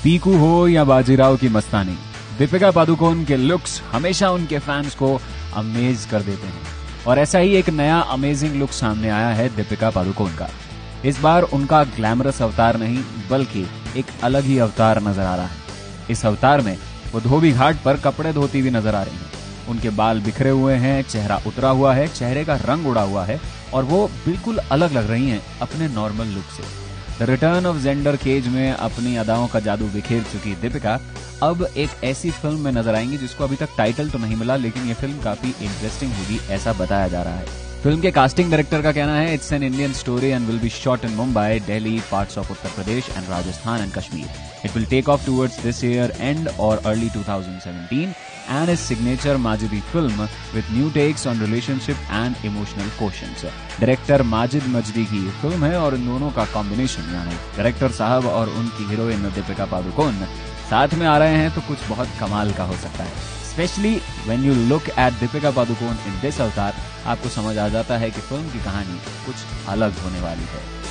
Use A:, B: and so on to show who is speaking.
A: पीकू हो या बाजीराव की मस्तानी, दीपिका पादुकोण के लुक्स हमेशा उनके फैंस को अमेज कर देते हैं। और ऐसा ही एक नया अमेजिंग लुक सामने आया है दीपिका पादुकोण का। इस बार उनका ग्लैमरस अवतार नहीं बल्कि एक अलग ही अवतार नजर आ रहा है। इस अवतार में वो धोबी घाट पर कपड़े धोती हुई नजर आ रही हैं। उनके बाल बिखरे हुए हैं, चेहरा उतरा हुआ है, चेहरे का रंग उड़ा हुआ है और वो बिल्कुल अलग लग रही हैं अपने नॉर्मल लुक से। The return of Xander Cage में अपनी अदाओं का जादू बिखेर चुकी दीपिका अब एक ऐसी फिल्म में नजर आएंगी जिसको अभी तक टाइटल तो नहीं मिला, लेकिन ये फिल्म काफी इंटरेस्टिंग होगी ऐसा बताया जा रहा है। फिल्म के कास्टिंग डायरेक्टर का कहना है it's an Indian story and will be shot in Mumbai, Delhi, parts of Uttar Pradesh and Rajasthan and Kashmir. It will take off towards this year end or early 2017 and is signature Majidi film with new takes on relationship and emotional quotients. Director Majid Majidi की film है और इन दोनों का combination यानी director साहब और उनकी heroine Deepika Padukone साथ में आ रहे हैं तो कुछ बहुत कमाल का हो सकता है. Specially when you look at Deepika Padukone in this avatar, आपको समझ आ जाता है कि फिल्म की कहानी कुछ अलग होने वाली है.